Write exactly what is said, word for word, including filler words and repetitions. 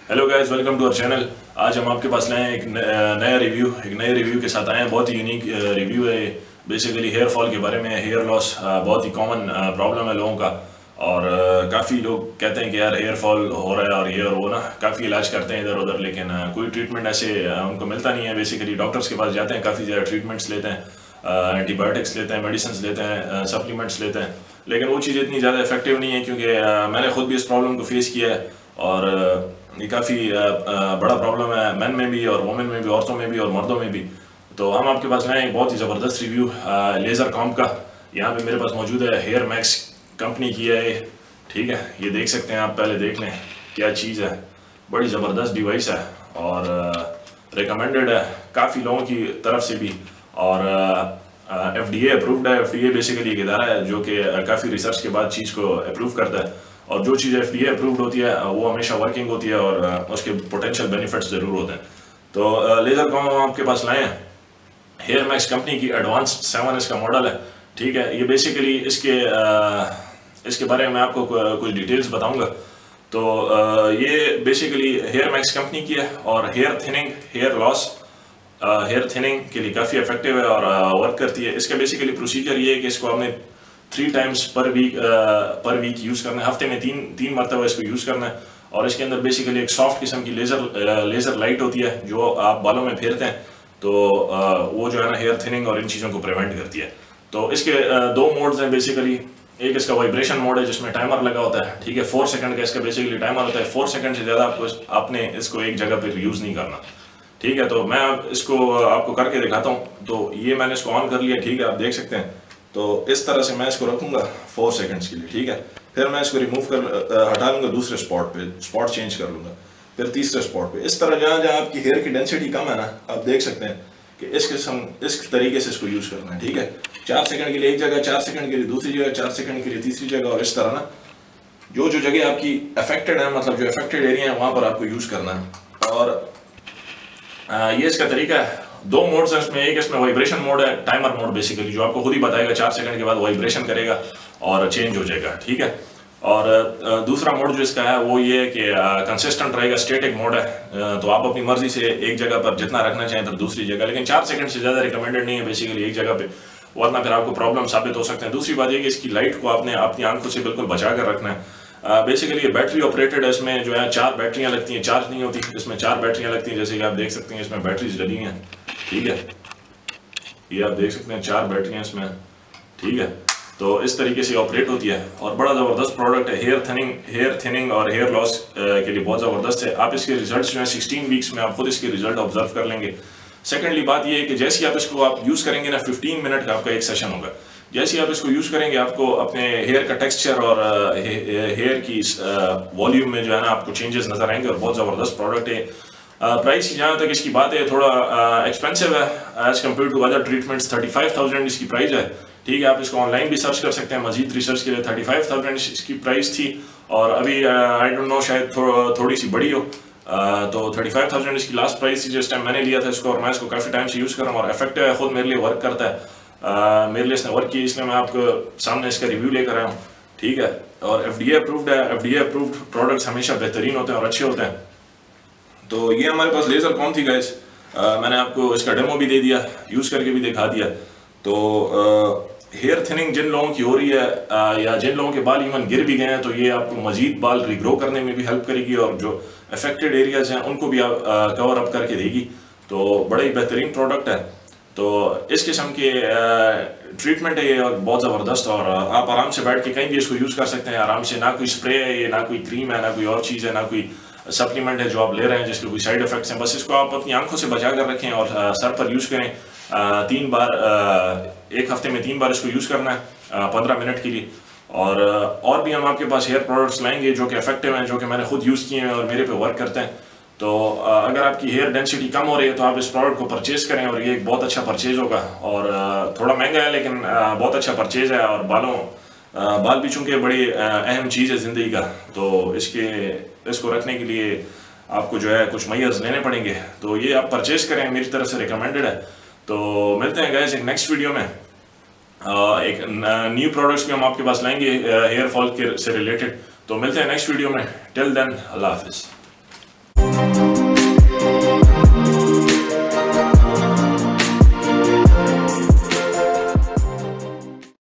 Hello guys, welcome to our channel. आज हम आपके पास लाए हैं एक नया रिव्यू एक नए रिव्यू के साथ आए हैं। बहुत ही यूनिक रिव्यू है। बेसिकली हेयर फॉल के बारे में, हेयर लॉस बहुत ही कॉमन प्रॉब्लम है लोगों का। और काफ़ी लोग कहते हैं कि यार हेयर फॉल हो रहा है और ये और वो ना, काफ़ी इलाज करते हैं इधर उधर, लेकिन कोई ट्रीटमेंट ऐसे उनको मिलता नहीं है। बेसिकली डॉक्टर्स के पास जाते हैं, काफ़ी ज़्यादा ट्रीटमेंट्स लेते हैं, एंटीबायोटिक्स लेते हैं, मेडिसिन लेते हैं, सप्लीमेंट्स लेते हैं, लेकिन वो चीज़ इतनी ज़्यादा इफेक्टिव नहीं है। क्योंकि मैंने खुद भी इस प्रॉब्लम को फेस किया है और ये काफ़ी बड़ा प्रॉब्लम है, मैन में भी और वुमेन में भी, औरतों में भी और मर्दों में भी। तो हम आपके पास लाए एक बहुत ही ज़बरदस्त रिव्यू लेज़र कॉम्ब का। यहाँ पे मेरे पास मौजूद है, हेयर मैक्स कंपनी की है ये, ठीक है। ये देख सकते हैं आप, पहले देख लें क्या चीज़ है। बड़ी ज़बरदस्त डिवाइस है और रिकमेंडेड है काफ़ी लोगों की तरफ से भी, और एफ डी ए अप्रूव्ड है। एफ डी ए बेसिकली एक इदारा है जो कि काफ़ी रिसर्च के बाद चीज़ को अप्रूव करता है, और जो चीज़ एफ डी ए अप्रूव्ड होती है वो हमेशा वर्किंग होती है और उसके पोटेंशियल बेनिफिट्स ज़रूर होते हैं। तो लेज़र कॉम्ब हम आपके पास लाए हैं, हेयर मैक्स कंपनी की एडवांस सेवन इसका मॉडल है, ठीक है। ये बेसिकली इसके इसके बारे में आपको कुछ डिटेल्स बताऊंगा। तो ये बेसिकली हेयर मैक्स कंपनी की है और hair thinning, hair loss, hair thinning के लिए काफ़ी इफेक्टिव है और वर्क करती है। इसका बेसिकली प्रोसीजर ये है कि इसको आपने three times per week per week use करना है, हफ्ते में तीन तीन मरतबा इसको यूज़ करना है। और इसके अंदर बेसिकली एक सॉफ्ट किस्म की लेज़र लेज़र लाइट होती है जो आप बालों में फेरते हैं, तो वो जो है ना हेयर थिनिंग और इन चीज़ों को प्रिवेंट करती है। तो इसके दो मोड्स हैं बेसिकली। एक इसका वाइब्रेशन मोड है जिसमें टाइमर लगा होता है, ठीक है। फोर सेकंड का इसका बेसिकली टाइमर होता है। फोर सेकंड से ज़्यादा आपको आपने इसको एक जगह पर यूज़ नहीं करना, ठीक है। तो मैं इसको आपको करके दिखाता हूँ। तो ये मैंने इसको ऑन कर लिया, ठीक है, आप देख सकते हैं। तो इस तरह से मैं इसको रखूँगा फोर सेकंड्स के लिए, ठीक है। फिर मैं इसको रिमूव कर हटा लूँगा, दूसरे स्पॉट पे स्पॉट चेंज कर लूँगा, फिर तीसरे स्पॉट पे। इस तरह जहाँ जहाँ आपकी हेयर की डेंसिटी कम है ना, आप देख सकते हैं कि इस किस्म इस तरीके से इसको यूज़ करना है, ठीक है। चार सेकंड के लिए एक जगह, चार सेकंड के लिए दूसरी जगह, चार सेकंड के लिए तीसरी जगह, और इस तरह ना जो जो जगह आपकी अफेक्टेड है, मतलब जो अफेक्टेड एरिया है, वहाँ पर आपको यूज़ करना है। और आ, ये इसका तरीका है। दो मोड्स हैं इसमें। एक इसमें वाइब्रेशन मोड है, टाइमर मोड बेसिकली, जो आपको खुद ही बताएगा चार सेकंड के बाद वाइब्रेशन करेगा और चेंज हो जाएगा, ठीक है। और दूसरा मोड जो इसका है वो ये है कि कंसिस्टेंट रहेगा, स्टैटिक मोड है। तो आप अपनी मर्जी से एक जगह पर जितना रखना चाहें तो दूसरी जगह, लेकिन चार सेकंड से ज़्यादा रिकमेंडेड नहीं है बेसिकली एक जगह पे, वरना फिर आपको प्रॉब्लम साबित हो सकते हैं। दूसरी बात ये कि इसकी लाइट को आपने अपनी आंखों से बिल्कुल बचा कर रखना है। बेसिकली uh, ये बैटरी ऑपरेटेड है। इसमें जो है चार बैटरियां लगती हैं, चार्ज नहीं होती, इसमें चार बैटरियां लगती हैं, जैसे कि आप देख सकते हैं इसमें बैटरीज लगी हैं, ठीक है। ये आप देख सकते हैं चार बैटरियां इसमें, ठीक है। तो इस तरीके से ऑपरेट होती है और बड़ा ज़बरदस्त प्रोडक्ट है। हेयर थिनिंग हेयर थिनिंग और हेयर लॉस के लिए बहुत ज़बरदस्त है। आप इसके रिजल्ट जो है सिक्सटीन वीक्स में आप खुद इसके रिजल्ट ऑब्जर्व कर लेंगे। सेकेंडली बात ये है कि जैसे आप इसको आप यूज़ करेंगे ना, फिफ्टीन मिनट का आपका एक सेशन होगा। जैसे आप इसको यूज़ करेंगे, आपको अपने हेयर का टेक्सचर और हेयर की वॉल्यूम में जो है ना आपको चेंजेस नज़र आएंगे, और बहुत ज़बरदस्त प्रोडक्ट है। प्राइस की जहाँ तक इसकी बात है, थोड़ा एक्सपेंसिव है as compare to other treatments. Thirty five thousand इसकी प्राइस है, ठीक है। आप इसको ऑनलाइन भी सर्च कर सकते हैं मजीद रिसर्च के लिए। थर्टी फाइव थाउजेंड इसकी प्राइस थी, और अभी आई डोंट नो शायद थो, थोड़ी सी बड़ी हो। Uh, तो थर्टी फाइव थाउजेंड इसकी लास्ट प्राइस थी जिस टाइम मैंने लिया था इसको, और मैं इसको काफ़ी टाइम से यूज़ कर रहा हूँ और इफेक्टिव है, खुद मेरे लिए वर्क करता है। uh, मेरे लिए इसने वर्क किया, इसलिए मैं आपको सामने इसका रिव्यू लेकर आया हूँ, ठीक है। और एफ डी ए अप्रूव्ड है। F D A approved products हमेशा बेहतरीन होते हैं और अच्छे होते हैं। तो ये हमारे पास लेज़र कॉम्ब थी गाइस। uh, मैंने आपको इसका डेमो भी दे दिया, यूज़ करके भी दिखा दिया। तो uh, हेयर थिनिंग जिन लोगों की हो रही है आ, या जिन लोगों के बाल इवन गिर भी गए हैं, तो ये आपको मजीद बाल रिग्रो करने में भी हेल्प करेगी, और जो अफेक्टेड एरियाज हैं उनको भी आप कवर अप करके देगी। तो बड़ा ही बेहतरीन प्रोडक्ट है। तो इस किस्म के ट्रीटमेंट है ये, और बहुत ज़बरदस्त, और आप आराम से बैठ के कहीं भी इसको यूज़ कर सकते हैं आराम से। ना कोई स्प्रे है ये, ना कोई क्रीम है, ना कोई और चीज़ है, ना कोई सप्लीमेंट है जो आप ले रहे हैं जिसके कोई साइड इफेक्ट्स हैं। बस इसको आप अपनी आंखों से बचा कर रखें और सर पर यूज़ करें। आ, तीन बार आ, एक हफ्ते में तीन बार इसको यूज़ करना है पंद्रह मिनट के लिए। और और भी हम आपके पास हेयर प्रोडक्ट्स लाएंगे जो कि इफेक्टिव हैं, जो कि मैंने खुद यूज़ किए हैं और मेरे पे वर्क करते हैं। तो आ, अगर आपकी हेयर डेंसिटी कम हो रही है तो आप इस प्रोडक्ट को परचेज़ करें, और ये एक बहुत अच्छा परचेज़ होगा। और आ, थोड़ा महंगा है लेकिन आ, बहुत अच्छा परचेज़ है। और बालों आ, बाल भी चूँकि बड़ी अहम चीज़ है ज़िंदगी का, तो इसके इसको रखने के लिए आपको जो है कुछ मेजर्स लेने पड़ेंगे। तो ये आप परचेज़ करें, मेरी तरफ से रिकमेंडेड है। तो मिलते हैं गाइस एक नेक्स्ट वीडियो में। आ, एक न्यू प्रोडक्ट्स भी हम आपके पास लाएंगे हेयर फॉल के से रिलेटेड। तो मिलते हैं नेक्स्ट वीडियो में। टिल देन, अल्लाह हाफिज़।